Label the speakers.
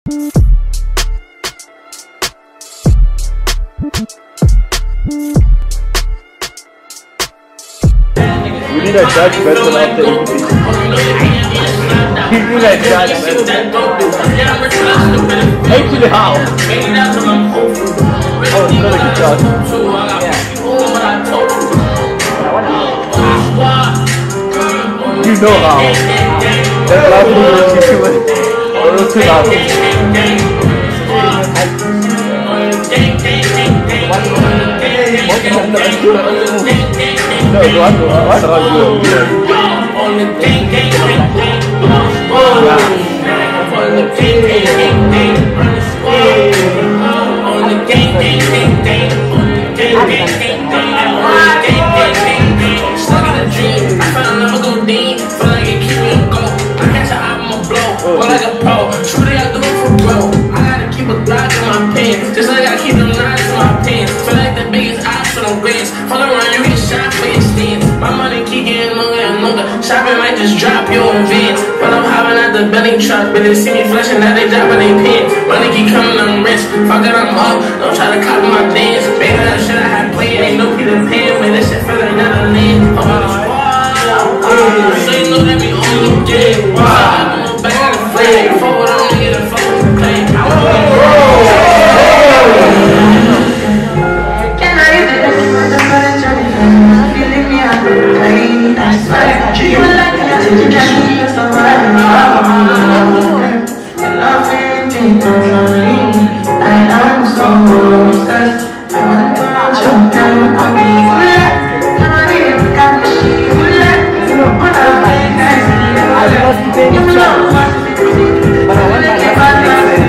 Speaker 1: We need a judge better than the MVP. We need a judge better. Actually, how? Oh, it's not a good judge. You know how. That last one was too loud. No, what are you?
Speaker 2: Like a pro, shoot it out the roof for bro. I gotta keep a Glock in my pants, just like I gotta keep them knives in my pants. Feel like the biggest odds for them grants. Fuck around, you get shot for your stance. My money keep getting longer and longer. Shopping might just drop your advance. But I'm hopping out the belly truck, but they see me flashing, now they dropping their pants. Money keep coming, I'm rich. Fuck it, I'm up. Don't try to copy my dance. Baby, that shit I had played ain't no Peter Pan, man. This shit feel like Netherlands. Oh, so you know that we on the game. Back of the flag, forward on me, the fucking play. Can I even let you leave me out the plane? I swear, treat you like that, you can't be so right. Love ain't taking from me. I am so obsessed. I want to put your hand on me. Can I even got the shit? What up, guys? I lost the baby child, but I want to get back to